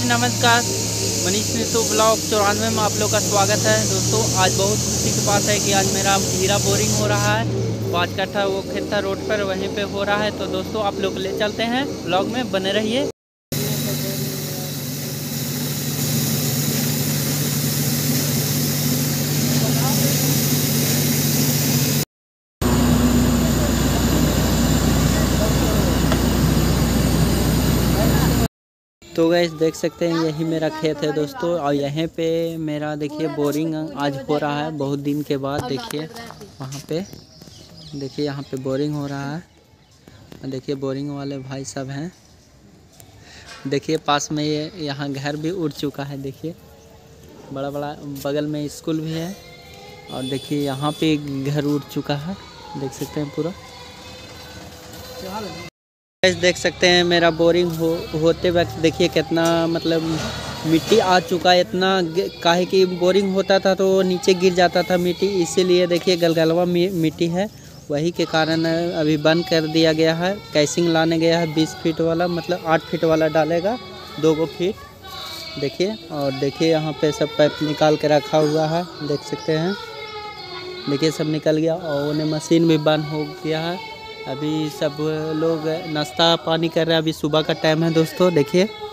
नमस्कार। मनीष नीतू ब्लॉग 94 में आप लोग का स्वागत है। दोस्तों आज बहुत खुशी की बात है कि आज मेरा हीरा बोरिंग हो रहा है। 5 कट्ठा वो खेत था रोड पर, वहीं पे हो रहा है। तो दोस्तों आप लोग ले चलते हैं, ब्लॉग में बने रहिए। तो गाइस देख सकते हैं यही मेरा खेत है दोस्तों, और यहीं पे मेरा देखिए बोरिंग आज हो रहा है बहुत दिन के बाद। देखिए वहाँ पे, देखिए यहाँ पे बोरिंग हो रहा है। देखिए बोरिंग वाले भाई सब हैं। देखिए पास में ये यहाँ घर भी उड़ चुका है। देखिए बड़ा बड़ा बगल में स्कूल भी है, और देखिए यहाँ पे घर उड़ चुका है, देख सकते हैं पूरा। देख सकते हैं मेरा बोरिंग होते वक्त देखिए कितना मतलब मिट्टी आ चुका है। इतना काहे कि बोरिंग होता था तो नीचे गिर जाता था मिट्टी, इसीलिए देखिए गलगलवा मिट्टी है, वही के कारण अभी बंद कर दिया गया है। कैसिंग लाने गया है 20 फीट वाला, मतलब 8 फीट वाला डालेगा, 2 फीट। देखिए और देखिए यहाँ पे सब पाइप निकाल के रखा हुआ है, देख सकते हैं। देखिए सब निकल गया, और उन्हें मशीन भी बंद हो गया है। अभी सब लोग नाश्ता पानी कर रहे हैं, अभी सुबह का टाइम है दोस्तों। देखिए